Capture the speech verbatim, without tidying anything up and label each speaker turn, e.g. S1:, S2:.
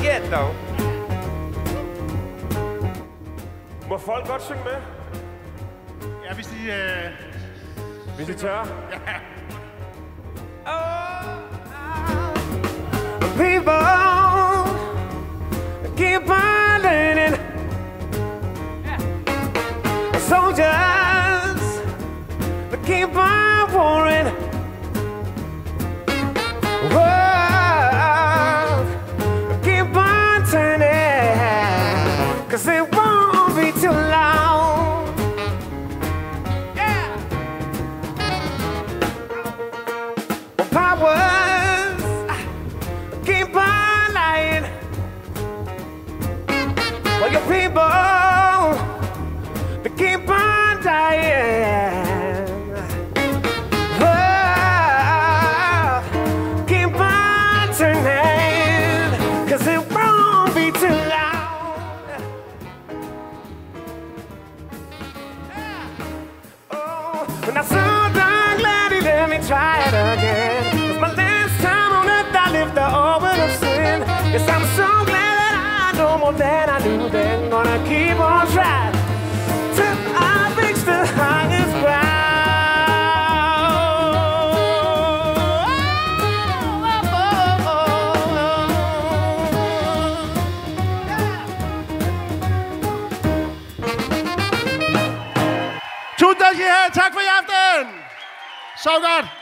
S1: yet, though.
S2: Må folk godt synge med?
S3: Ja, hvis de... Øh...
S2: Hvis de tør.
S3: Ja.
S1: People keep on learning. Soldiers keep on warring. World keep on turning. 'Cause it won't be too long. Yeah. Powers keep on lying. Well, your people, they keep on dying. World, keep on turning, 'cause it won't be too long. Oh, when I saw the gladly, let me try it again. 'Cause my last time on earth, I lived the orbit of sin. Yes, I'm so glad that I know more than I do then. Gonna keep on trying till I reach the highest ground.
S3: Tusind tak, tak for i aften! Så godt!